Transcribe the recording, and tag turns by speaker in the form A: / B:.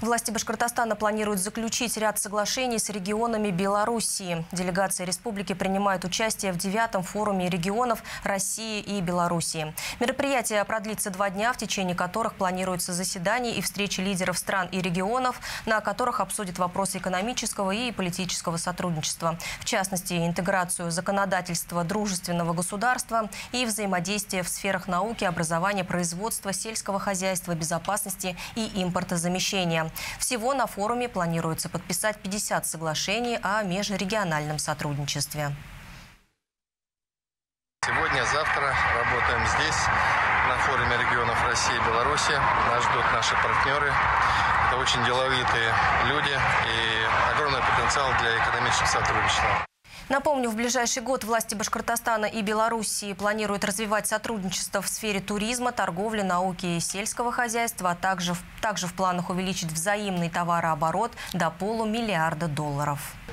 A: Власти Башкортостана планируют заключить ряд соглашений с регионами Белоруссии. Делегация республики принимает участие в 9-м форуме регионов России и Белоруссии. Мероприятие продлится 2 дня, в течение которых планируются заседания и встречи лидеров стран и регионов, на которых обсудят вопросы экономического и политического сотрудничества. В частности, интеграцию законодательства дружественного государства и взаимодействие в сферах науки, образования, производства, сельского хозяйства, безопасности и импортозамещения. Всего на форуме планируется подписать 50 соглашений о межрегиональном сотрудничестве.
B: Сегодня-завтра работаем здесь, на форуме регионов России и Беларуси. Нас ждут наши партнеры. Это очень деловитые люди и огромный потенциал для экономического сотрудничества.
A: Напомню, в ближайший год власти Башкортостана и Белоруссии планируют развивать сотрудничество в сфере туризма, торговли, науки и сельского хозяйства, а также в планах увеличить взаимный товарооборот до $500 миллиарда.